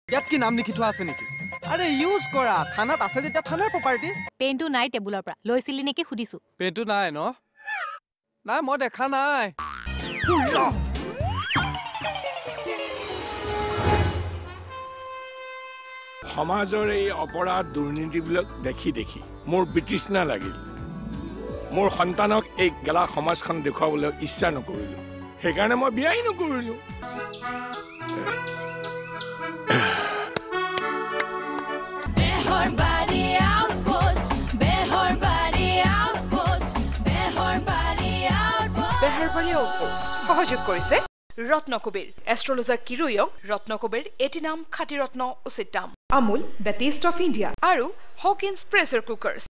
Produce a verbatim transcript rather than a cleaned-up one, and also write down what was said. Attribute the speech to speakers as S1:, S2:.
S1: ইয়াত কি নাম লিখি থোৱা আছে নেকি আৰে ইউজ কৰা থানাত আছে যেটা থানাৰ প্ৰপাৰ্টি
S2: পেনটো নাই টেবুলৰ পৰা লৈছিলি নেকি সুধিছো
S1: পেনটো নাই ন নাই মই দেখা নাই
S3: সমাজৰ এই অপৰাধ দুৰ্নীতিবিলাক দেখি দেখি মোৰ বিতৃষ্ণা লাগিল মোৰ সন্তানক এই গেলা সমাজখন দেখুৱাবলৈ ইচ্ছা নকৰিলো সেইকাৰণে মই বিয়াই নকৰিলো
S4: Behorbaடி আউটপোস্ট Behorbaடி আউটপোস্ট Behorbaடி আউটপোস্ট
S5: Behorbaடி আউটপোস্ট সহযোগ কৰিছে ৰত্নকবিৰ এষ্ট্ৰলজাৰ কিৰুয়ক ৰত্নকবিৰ এটি নাম খাটি ৰত্ন উচিত দাম Amul the taste of India আৰু হকিন্স প্ৰেছাৰ কুকাৰ্ছ